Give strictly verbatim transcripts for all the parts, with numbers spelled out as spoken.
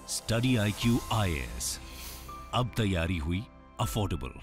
Study I Q I A S, अब तैयारी हुई अफोर्डेबल।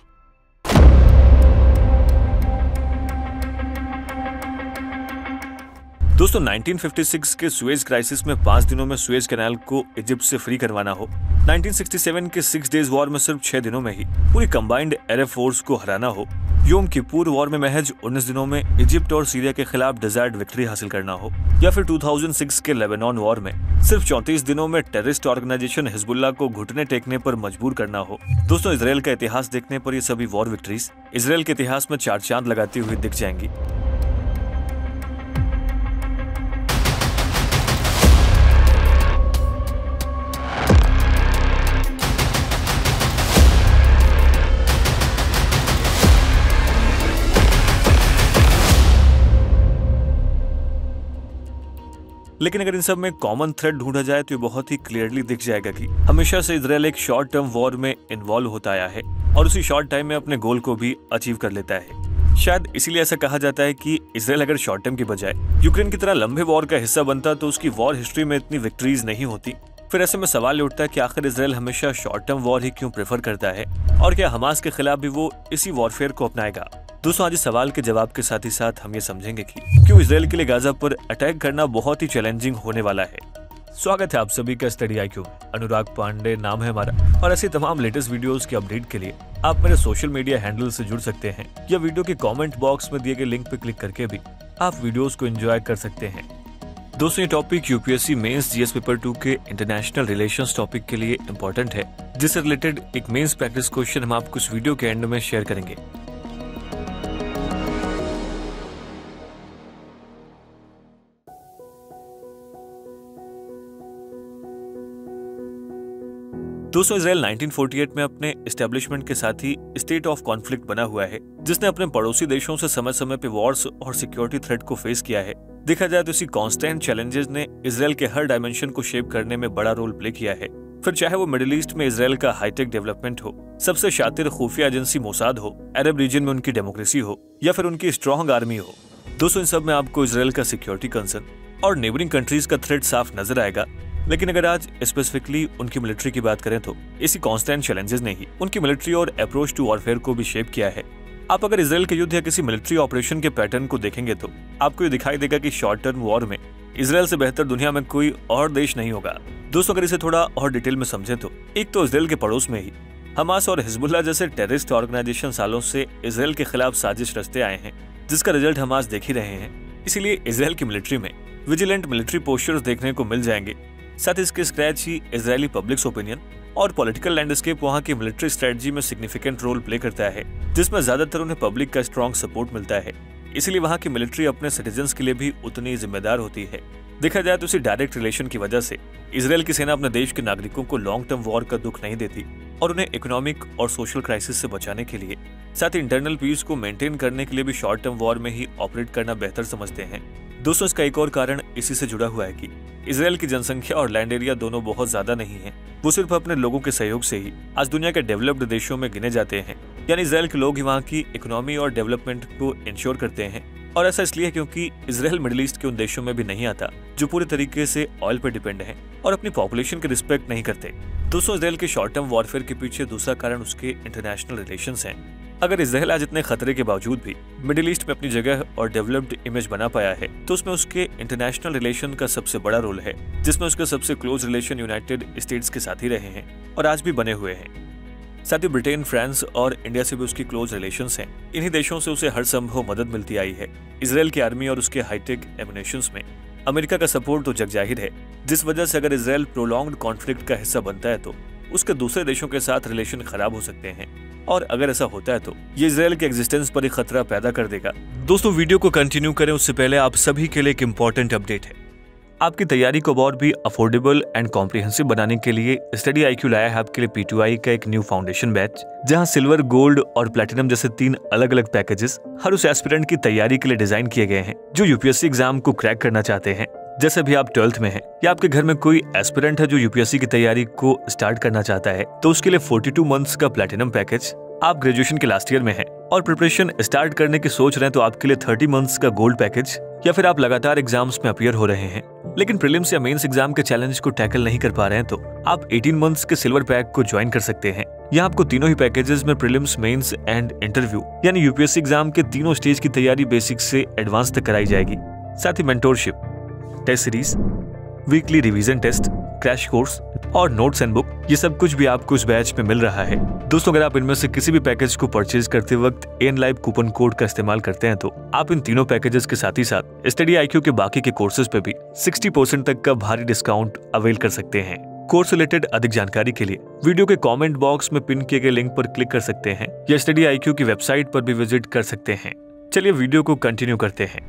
दोस्तों नाइनटीन फिफ्टी सिक्स के सुएज क्राइसिस में पांच दिनों में सुएज कैनाल को इजिप्ट से फ्री करवाना हो, नाइनटीन सिक्सटी सेवन के सिक्स डेज वॉर में सिर्फ छह दिनों में ही पूरी कंबाइंड अरब फोर्स को हराना हो, योम किपुर वॉर में महज उन्नीस दिनों में इजिप्ट और सीरिया के खिलाफ डिजायर्ड विक्ट्री हासिल करना हो, या फिर दो हज़ार छह के लेबनान वॉर में सिर्फ चौंतीस दिनों में टेररिस्ट ऑर्गेनाइजेशन हिजबुल्लाह को घुटने टेकने पर मजबूर करना हो। दोस्तों इसराइल का इतिहास देखने पर ये सभी वॉर विक्ट्रीज इसराइल के इतिहास में चार चांद लगाती हुई दिख जाएंगी। लेकिन अगर इन सब में कॉमन थ्रेड ढूंढा जाए तो ये बहुत ही क्लियरली दिख जाएगा कि हमेशा से इजराइल एक शॉर्ट टर्म वॉर में इन्वॉल्व होता आया है और उसी शॉर्ट टाइम में अपने गोल को भी अचीव कर लेता है। शायद इसीलिए ऐसा कहा जाता है कि इजराइल अगर शॉर्ट टर्म की बजाय यूक्रेन की तरह लंबे वॉर का हिस्सा बनता तो उसकी वॉर हिस्ट्री में इतनी विक्ट्रीज नहीं होती। फिर ऐसे में सवाल उठता है कि आखिर इजराइल हमेशा शॉर्ट टर्म वॉर ही क्यों प्रेफर करता है और क्या हमास के खिलाफ भी वो इसी वॉरफेयर को अपनाएगा। दोस्तों आज इस सवाल के जवाब के साथ ही साथ हम ये समझेंगे कि क्यों इजराइल के लिए गाजा पर अटैक करना बहुत ही चैलेंजिंग होने वाला है। स्वागत है आप सभी का study I Q. Anurag Pandey नाम है हमारा और ऐसे तमाम लेटेस्ट वीडियोस के अपडेट के लिए आप मेरे सोशल मीडिया हैंडल से जुड़ सकते हैं या वीडियो के कमेंट बॉक्स में दिए गए लिंक पर क्लिक करके भी आप वीडियोस को एंजॉय कर सकते हैं। दोस्तों ये topic UPSC mains GS paper two के इंटरनेशनल रिलेशंस टॉपिक के लिए इम्पोर्टेंट है, जिससे रिलेटेड एक मेंस प्रैक्टिस क्वेश्चन हम आपको इस वीडियो के एंड में शेयर करेंगे। दोस्तों इजराइल नाइनटीन फोर्टी एट में अपने एस्टेब्लिशमेंट के साथ ही स्टेट ऑफ कॉन्फ्लिक्ट बना हुआ है, जिसने अपने पड़ोसी देशों से समय समय पे वॉर्स और सिक्योरिटी थ्रेट को फेस किया है। देखा जाए तो इसी कांस्टेंट चैलेंजेस ने इजराइल के हर डायमेंशन को शेप करने में बड़ा रोल प्ले किया है। फिर चाहे वो मिडिल ईस्ट में इजराइल का हाईटेक डेवलपमेंट हो, सबसे शातिर खुफिया एजेंसी मोसाद हो, अरब रीजन में उनकी डेमोक्रेसी हो या फिर उनकी स्ट्रॉन्ग आर्मी हो। दोस्तों इन सब में आपको इजराइल का सिक्योरिटी कंसर्न और नेबरिंग कंट्रीज का थ्रेट साफ नजर आएगा। लेकिन अगर आज स्पेसिफिकली उनकी मिलिट्री की बात करें तो इसी कांस्टेंट चैलेंजेस ने ही उनकी मिलिट्री और अप्रोच टू वॉरफेयर को भी शेप किया है। आप अगर इजराइल के युद्ध या किसी मिलिट्री ऑपरेशन के पैटर्न को देखेंगे तो आपको ये दिखाई देगा कि शॉर्ट टर्म वॉर में इजराइल से बेहतर दुनिया में कोई और देश नहीं होगा। दोस्तों अगर इसे थोड़ा और डिटेल में समझे तो एक तो इजराइल के पड़ोस में ही हमास और हिजबुल्लाह जैसे टेररिस्ट ऑर्गेनाइजेशन सालों से इजराइल के खिलाफ साजिश रचते आए हैं, जिसका रिजल्ट हमास देख ही रहे हैं। इसीलिए इजराइल की मिलिट्री में विजिलेंट मिलिट्री पोस्चर्स देखने को मिल जाएंगे। साथ ही इसके स्क्रैच ही इजरायली पब्लिक ओपिनियन और पॉलिटिकल लैंडस्केप वहां की मिलिट्री स्ट्रेटजी में सिग्निफिकेंट रोल प्ले करता है, जिसमें ज्यादातर उन्हें पब्लिक का स्ट्रॉन्ग सपोर्ट मिलता है। इसलिए वहां की मिलिट्री अपने सिटीजन्स के लिए भी उतनी जिम्मेदार होती है। देखा जाए तो इसी डायरेक्ट रिलेशन की वजह से इजराइल की सेना अपने देश के नागरिकों को लॉन्ग टर्म वॉर का दुख नहीं देती और उन्हें इकोनॉमिक और सोशल क्राइसिस से बचाने के लिए, साथ ही इंटरनल पीस को मेंटेन करने के लिए भी शॉर्ट टर्म वॉर में ही ऑपरेट करना बेहतर समझते हैं। दोस्तों इसका एक और कारण इसी से जुड़ा हुआ है कि इजराइल की जनसंख्या और लैंड एरिया दोनों बहुत ज्यादा नहीं है। वो सिर्फ अपने लोगों के सहयोग से ही आज दुनिया के डेवलप्ड देशों में गिने जाते हैं, यानी इजराइल के लोग ही वहाँ की इकोनॉमी और डेवलपमेंट को इंश्योर करते हैं। और ऐसा इसलिए है क्योंकि इजराइल मिडिल ईस्ट के उन देशों में भी नहीं आता जो पूरे तरीके से ऑयल पर डिपेंड है और अपनी पॉपुलेशन की रिस्पेक्ट नहीं करते। दोस्तों इजराइल के शॉर्ट टर्म वॉरफेयर के पीछे दूसरा कारण उसके इंटरनेशनल रिलेशंस हैं। अगर इजराइल आज इतने खतरे के बावजूद भी मिडिल ईस्ट में अपनी जगह और डेवलप्ड इमेज बना पाया है तो उसमें उसके इंटरनेशनल रिलेशन का सबसे बड़ा रोल है, जिसमें उसके सबसे क्लोज रिलेशन यूनाइटेड स्टेट्स के साथ ही रहे हैं और आज भी बने हुए हैं। साथ ही ब्रिटेन, फ्रांस और इंडिया से भी उसकी क्लोज रिलेशंस हैं। इन्हीं देशों से उसे हर संभव मदद मिलती आई है। इजराइल की आर्मी और उसके हाईटेक एमुनेशंस में अमेरिका का सपोर्ट तो जग जाहिर है, जिस वजह से अगर इजराइल प्रोलॉन्ग्ड कॉन्फ्लिक्ट का हिस्सा बनता है तो उसके दूसरे देशों के साथ रिलेशन खराब हो सकते हैं और अगर ऐसा होता है तो ये इजराइल के एग्जिस्टेंस पर एक खतरा पैदा कर देगा। दोस्तों वीडियो को कंटिन्यू करें उससे पहले आप सभी के लिए एक इम्पोर्टेंट अपडेट है। आपकी तैयारी को और भी अफोर्डेबल एंड कॉम्प्रिहेंसिव बनाने के लिए स्टडी आई क्यू लाया है आपके लिए पी टू आई का एक न्यू फाउंडेशन बैच, जहां सिल्वर, गोल्ड और प्लैटिनम जैसे तीन अलग अलग पैकेजेस हर उस एस्पिरेंट की तैयारी के लिए डिजाइन किए गए हैं जो यूपीएससी एग्जाम को क्रैक करना चाहते हैं। जैसे भी आप ट्वेल्थ में हैं या आपके घर में कोई एस्पिरेंट है जो यूपीएससी की तैयारी को स्टार्ट करना चाहता है तो उसके लिए बयालीस मंथ्स का प्लैटिनम पैकेज आप ग्रेजुएशन के लास्ट ईयर में हैं और प्रिपरेशन स्टार्ट करने की सोच रहे हैं तो आपके लिए थर्टी मंथ्स का गोल्ड पैकेज, या फिर आप लगातार एग्जाम्स में अपीयर हो रहे हैं लेकिन प्रीलिम्स या मेंस एग्जाम के चैलेंज को टैकल नहीं कर पा रहे हैं तो आप एटीन मंथ्स के सिल्वर पैक को ज्वाइन कर सकते हैं। यहाँ आपको तीनों ही पैकेजेस में प्रीलिम्स, मेंस एंड इंटरव्यू यानी यूपीएससी एग्जाम के तीनों स्टेज की तैयारी बेसिक से एडवांस तक कराई जाएगी। साथ ही mentorship, test series, weekly revision test, crash course और नोट्स एंड बुक, ये सब कुछ भी आपको इस बैच में मिल रहा है। दोस्तों, अगर आप इनमें से किसी भी पैकेज को परचेज करते वक्त एन लाइव कूपन कोड का इस्तेमाल करते हैं तो आप इन तीनों पैकेजेस के साथ ही साथ स्टडी आईक्यू के बाकी के कोर्सेज पे भी साठ परसेंट तक का भारी डिस्काउंट अवेल कर सकते हैं। कोर्स रिलेटेड अधिक जानकारी के लिए वीडियो के कमेंट बॉक्स में पिन किए गए लिंक पर क्लिक कर सकते हैं या स्टडी आईक्यू की वेबसाइट पर भी विजिट कर सकते हैं। चलिए वीडियो को कंटिन्यू करते हैं।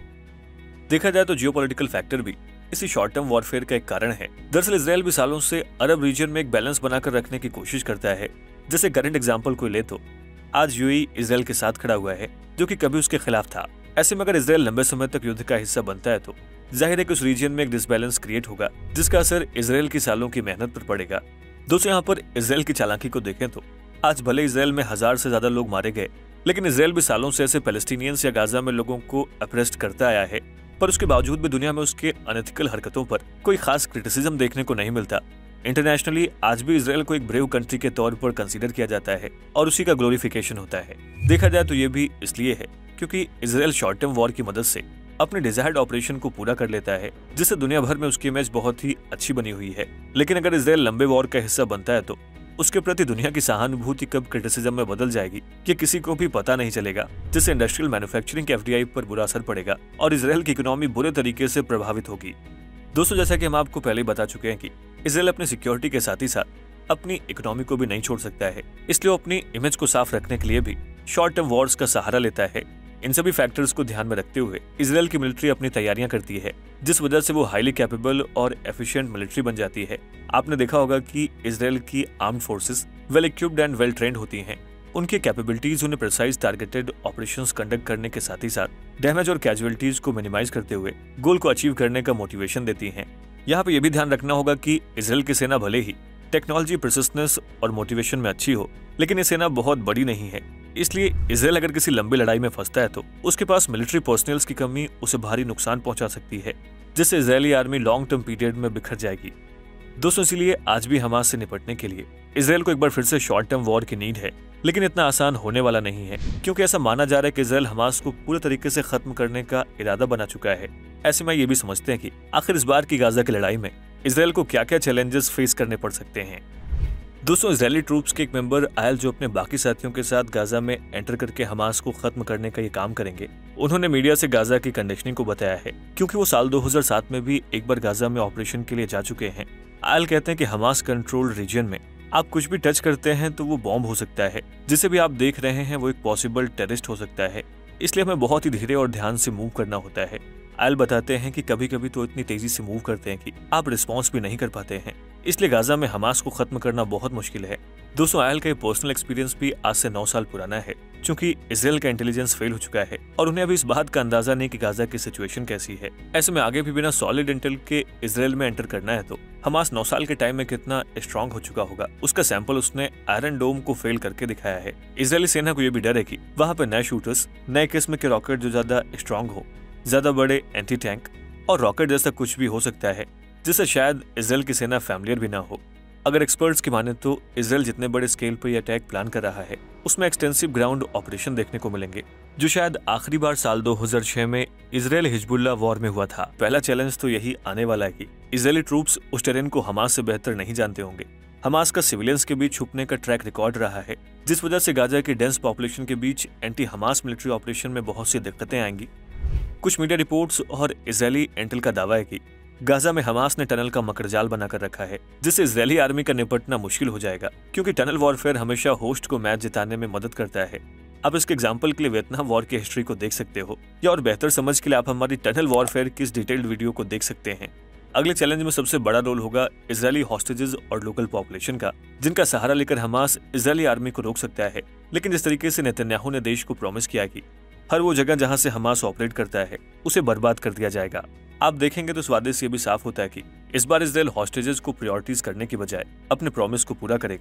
देखा जाए तो जियोपॉलिटिकल फैक्टर भी इसी शॉर्ट टर्म वॉरफेयर का एक कारण है। दरअसल इजराइल भी सालों से अरब रीजन में एक बैलेंस बनाकर रखने की कोशिश करता है। जैसे करंट एग्जांपल को ले तो आज यूएई इजराइल के साथ खड़ा हुआ है जो कि कभी उसके खिलाफ था। ऐसे में अगर इजराइल लंबे समय तक युद्ध का हिस्सा बनता है तो जाहिर है कि उस रीजन में एक डिसबैलेंस क्रिएट होगा जिसका असर इजराइल की सालों की मेहनत पर पड़ेगा। दोस्तों, यहाँ पर इजराइल की चालाकी को देखें तो आज भले इजराइल में हजार से ज्यादा लोग मारे गए लेकिन इजराइल भी सालों से ऐसे पैलेस्टीनियंस या गाजा में लोगों को अप्रेस्ट करता आया है, पर उसके बावजूद भी दुनिया में उसके अनएथिकल हरकतों पर कोई खास क्रिटिसिज्म देखने को नहीं मिलता। इंटरनेशनली आज भी इजराइल को एक ब्रेव कंट्री के तौर पर कंसीडर किया जाता है और उसी का ग्लोरिफिकेशन होता है। देखा जाए तो ये भी इसलिए है क्योंकि इजराइल शॉर्ट टर्म वॉर की मदद से अपने डिजायर्ड ऑपरेशन को पूरा कर लेता है जिससे दुनिया भर में उसकी इमेज बहुत ही अच्छी बनी हुई है। लेकिन अगर इजराइल लंबे वॉर का हिस्सा बनता है तो उसके प्रति दुनिया की सहानुभूति कब क्रिटिसिज्म में बदल जाएगी ये किसी को भी पता नहीं चलेगा, जिससे इंडस्ट्रियल मैन्युफैक्चरिंग के एफडीआई पर बुरा असर पड़ेगा और इजराइल की इकोनॉमी बुरे तरीके से प्रभावित होगी। दोस्तों, जैसा कि हम आपको पहले ही बता चुके हैं कि इजराइल अपनी सिक्योरिटी के साथ ही साथ अपनी इकोनॉमी को भी नहीं छोड़ सकता है, इसलिए वो अपनी इमेज को साफ रखने के लिए भी शॉर्ट टर्म वॉर्स का सहारा लेता है। इन सभी फैक्टर्स को ध्यान में रखते हुए इजराइल की मिलिट्री अपनी तैयारियां करती है जिस वजह से वो हाईली कैपेबल और एफिशिएंट मिलिट्री बन जाती है। आपने देखा होगा कि इजराइल की armed forces well equipped and well trained होती हैं। उनकी कैपेबिलिटीज उन्हें प्रिसाइज टारगेटेड ऑपरेशंस कंडक्ट करने के साथ ही साथ डैमेज और कैजुअलिटीज को मिनिमाइज करते हुए गोल को अचीव करने का मोटिवेशन देती हैं। यहाँ पे ये भी ध्यान रखना होगा कि इजराइल की सेना भले ही टेक्नोलॉजी, प्रिसिजनेस और मोटिवेशन में अच्छी हो लेकिन ये सेना बहुत बड़ी नहीं है, इसलिए इजराइल अगर किसी लंबी लड़ाई में फंसता है तो उसके पास मिलिट्री पर्सनल्स की कमी उसे भारी नुकसान पहुंचा सकती है जिससे Israeli army long term period में बिखर जाएगी। दोस्तों, इसीलिए आज भी हमास से निपटने के लिए इजराइल को एक बार फिर से शॉर्ट टर्म वॉर की नीड है, लेकिन इतना आसान होने वाला नहीं है क्योंकि ऐसा माना जा रहा है कि इजराइल हमास को पूरे तरीके से खत्म करने का इरादा बना चुका है। ऐसे में ये भी समझते हैं कि आखिर इस बार की गाजा की लड़ाई में इजराइल को क्या क्या चैलेंजेस फेस करने पड़ सकते हैं। दोस्तों, इजरायली ट्रूप्स के एक मेंबर आयल जो अपने बाकी साथियों के साथ गाजा में एंटर करके हमास को खत्म करने का ये काम करेंगे, उन्होंने मीडिया से गाजा की कंडीशनिंग को बताया है क्योंकि वो साल दो हज़ार सात में भी एक बार गाजा में ऑपरेशन के लिए जा चुके हैं। आयल कहते हैं कि हमास कंट्रोल रीजन में आप कुछ भी टच करते हैं तो वो बॉम्ब हो सकता है, जिसे भी आप देख रहे हैं वो एक पॉसिबल टेररिस्ट हो सकता है, इसलिए हमें बहुत ही धीरे और ध्यान से मूव करना होता है। आयल बताते हैं कि कभी कभी तो इतनी तेजी से मूव करते हैं कि आप रिस्पॉन्स भी नहीं कर पाते हैं, इसलिए गाजा में हमास को खत्म करना बहुत मुश्किल है। दोस्तों, आयल का ये पर्सनल एक्सपीरियंस भी आज से नौ साल पुराना है क्योंकि इजराइल का इंटेलिजेंस फेल हो चुका है और उन्हें अभी इस बात का अंदाजा नहीं कि गाजा की सिचुएशन कैसी है। ऐसे में आगे भी बिना सॉलिड इंटेल के इजराइल में एंटर करना है तो हमास नौ साल के टाइम में कितना स्ट्रांग हो चुका होगा उसका सैंपल उसने आयरन डोम को फेल करके दिखाया है। इजरायली सेना को यह भी डर है कि वहाँ पे नए शूटर्स, नए किस्म के रॉकेट जो ज्यादा स्ट्रांग हो, ज्यादा बड़े एंटी टैंक और रॉकेट जैसा कुछ भी हो सकता है जिससे शायद इजराइल की सेना फैमिलियर भी ना हो। अगर एक्सपर्ट्स की माने तो इजराइल जितने बड़े स्केल पर यह अटैक प्लान कर रहा है उसमें एक्सटेंसिव ग्राउंड ऑपरेशन देखने को मिलेंगे जो शायद आखिरी बार साल दो हज़ार छह में इजराइल हिजबुल्लाह वॉर में हुआ था। पहला चैलेंज तो यही आने वाला है कि इजरायली ट्रूप्स उस टेरेन को हमास से बेहतर नहीं जानते होंगे। हमास का सिविलियंस के बीच छुपने का ट्रैक रिकॉर्ड रहा है जिस वजह से गाजा की डेंस पॉपुलेशन के बीच एंटी हमास मिलिट्री ऑपरेशन में बहुत सी दिक्कतें आएंगी। कुछ मीडिया रिपोर्ट्स और इजरायली इंटेल का दावा है कि गाजा में हमास ने टनल का मकड़जाल बनाकर रखा है जिससे इजरायली आर्मी का निपटना मुश्किल हो जाएगा क्योंकि टनल वॉरफेयर हमेशा होस्ट को मैच जिताने में मदद करता है। आप इसके एग्जाम्पल के लिए वियतनाम वॉर की हिस्ट्री को देख सकते हो या और बेहतर समझ के लिए आप हमारी टनल वॉरफेयर की इस डिटेल्ड वीडियो को देख सकते हैं। अगले चैलेंज में सबसे बड़ा रोल होगा इजरायली हॉस्टेजेस और लोकल पॉपुलेशन का, जिनका सहारा लेकर हमास इजरायली आर्मी को रोक सकता है। लेकिन जिस तरीके से नेतन्याहू ने देश को प्रॉमिस किया कि हर वो जगह जहां से हमास ऑपरेट करता है उसे बर्बाद कर दिया जाएगा, आप देखेंगे तो स्वादेश से ये भी साफ होता है कि इस बार इजराइल हॉस्टेजेस को प्रायोरिटीज करने की बजाय अपने प्रॉमिस को पूरा करेगा।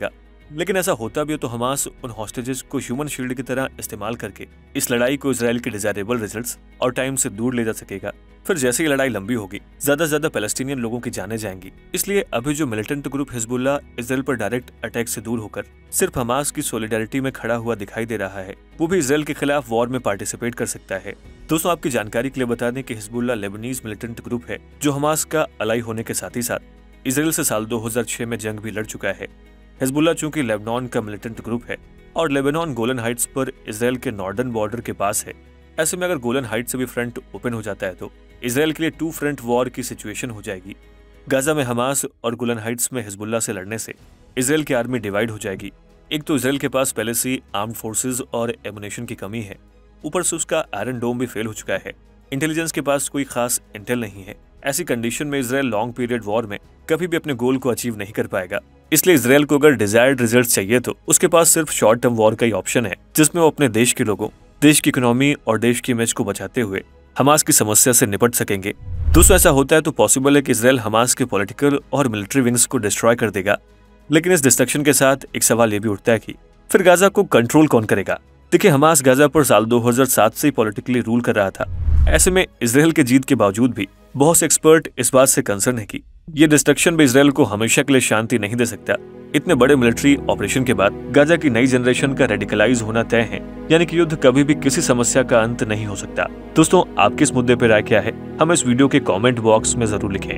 लेकिन ऐसा होता भी हो तो हमास उन हॉस्टेजेस को ह्यूमन शील्ड की तरह इस्तेमाल करके इस लड़ाई को इसराइल के डिजायरेबल रिजल्ट्स और टाइम से दूर ले जा सकेगा। फिर जैसे ही लड़ाई लंबी होगी, ज्यादा से ज्यादा पैलेस्टीनियन लोगों की जानें जाएंगी। इसलिए अभी जो मिलिटेंट ग्रुप हिजबुल्लाह इसराइल पर डायरेक्ट अटैक से दूर होकर सिर्फ हमास की सॉलिडारिटी में खड़ा हुआ दिखाई दे रहा है, वो भी इसराइल के खिलाफ वॉर में पार्टिसिपेट कर सकता है। दोस्तों, आपकी जानकारी के लिए बता दें कि हिजबुल्लाह लेबनीज मिलिटेंट ग्रुप है जो हमास का अलाई होने के साथ ही साथ इसराइल से साल दो हज़ार छह में जंग भी लड़ चुका है। हिजबुल्लाह चूंकि लेबनान का मिलिटेंट ग्रुप है और लेबनान गोलन हाइट्स पर इसराइल के नॉर्दर्न बॉर्डर के पास है, ऐसे में अगर गोलन हाइट्स से भी फ्रंट ओपन हो जाता है तो इसराइल के लिए टू फ्रंट वॉर की सिचुएशन हो जाएगी। गाजा में हमास और गोलन हाइट्स में हिजबुल्लाह से लड़ने से इसराइल की आर्मी डिवाइड हो जाएगी। एक तो इसराइल के पास पहले से आर्म्ड फोर्सेज और एमुनेशन की कमी है, ऊपर से उसका आयरन डोम भी फेल हो चुका है, इंटेलिजेंस के पास कोई खास इंटेल नहीं है। ऐसी कंडीशन में इसराइल लॉन्ग पीरियड वॉर में कभी भी अपने गोल को अचीव नहीं कर पाएगा। इसलिए इसराइल को अगर डिजायर्ड रिजल्ट चाहिए तो उसके पास सिर्फ शॉर्ट टर्म वॉर का ही ऑप्शन है, जिसमें वो अपने देश के लोगों, देश की इकोनॉमी और देश की इमेज को बचाते हुए हमास की समस्या से निपट सकेंगे। दोस्तों, ऐसा होता है तो पॉसिबल है कि इसराइल हमास के पॉलिटिकल और मिलिट्री विंग्स को डिस्ट्रॉय कर देगा। लेकिन इस डिस्ट्रक्शन के साथ एक सवाल ये भी उठता है कि फिर गाजा को कंट्रोल कौन करेगा। देखिए, हमास गाजा पर साल दो हज़ार सात से ही पॉलिटिकली रूल कर रहा था। ऐसे में इसराइल के जीत के बावजूद भी बहुत से एक्सपर्ट इस बात से कंसर्न है कि ये डिस्ट्रक्शन भी इसराइल को हमेशा के लिए शांति नहीं दे सकता। इतने बड़े मिलिट्री ऑपरेशन के बाद गाजा की नई जनरेशन का रेडिकलाइज होना तय है, यानी कि युद्ध कभी भी किसी समस्या का अंत नहीं हो सकता। दोस्तों, आपकी इस मुद्दे पर राय क्या है, हमें इस वीडियो के कमेंट बॉक्स में जरूर लिखें।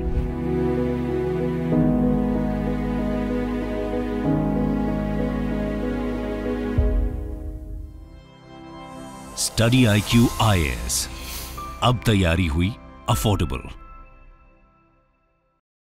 Study I Q I A S अब तैयारी हुई अफोर्डेबल।